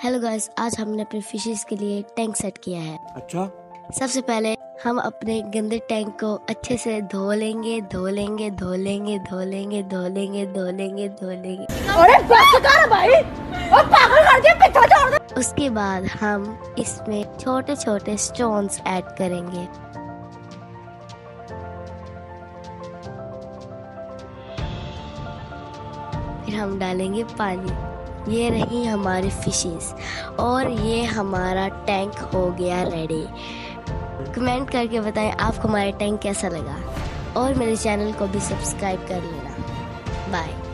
Hello guys, आज हमने अपने फिशेस के लिए टैंक सेट किया है। अच्छा, सबसे पहले हम अपने गंदे टैंक को अच्छे से धो लेंगे। अरे बस कर भाई, और पागल कर दिया, पीछा छोड़ दे। उसके बाद हम इसमें छोटे छोटे स्टोन्स ऐड करेंगे। फिर हम डालेंगे पानी। ये रही हमारी फिशेस और ये हमारा टैंक हो गया रेडी। कमेंट करके बताएं आपको हमारा टैंक कैसा लगा और मेरे चैनल को भी सब्सक्राइब कर लेना। बाय।